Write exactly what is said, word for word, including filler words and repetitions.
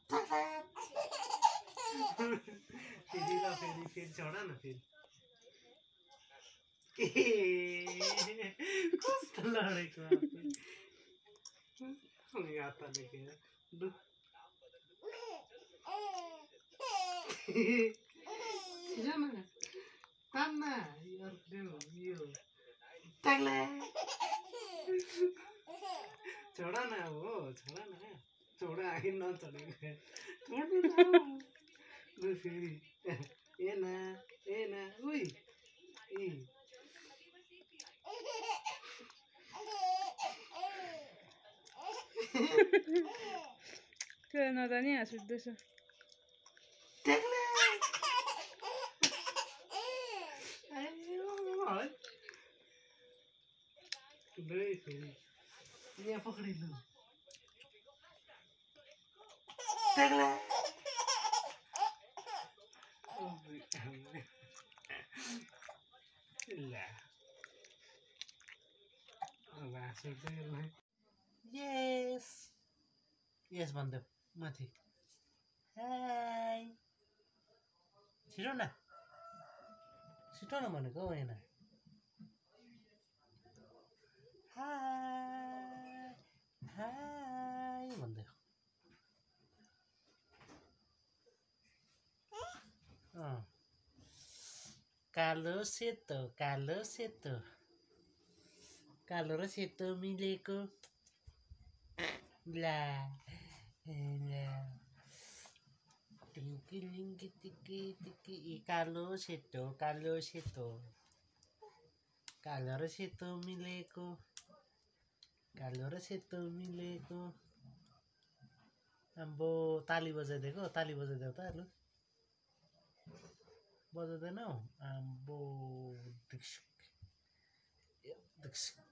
फेरि ल फेरि फेरि चढ न फेरि ए कस्तो लडेको यहाँ त लेखेर लु छिटो न तान्न यो ताग्ला छोड न हो छोड न छोड आइ नचढेको छोड न लु फेरि ए न ए न उइ ए त्यो नजानी हाँस उठ्दैछ फेरि यहाँ पक्रिनु यस यस भनिदेऊ माथि हाई छिटो न छिटो न भनेको हौ यहाँ हाई हाई भनिदेऊ अँ कालो सेतो कालो सेतो कालो र सेतो मिलेको ला ला टिङ्की लिङ्की टिकी टिकी कालो सेतो कालो सेतो कालो र सेतो मिलेको कालो र सेतो मिलेको आम्बो ताली बजाइदिएको ताली बजाइदेऊ त लु बजाउँदैनौ आम्बो दिक्सिक दिक्सिक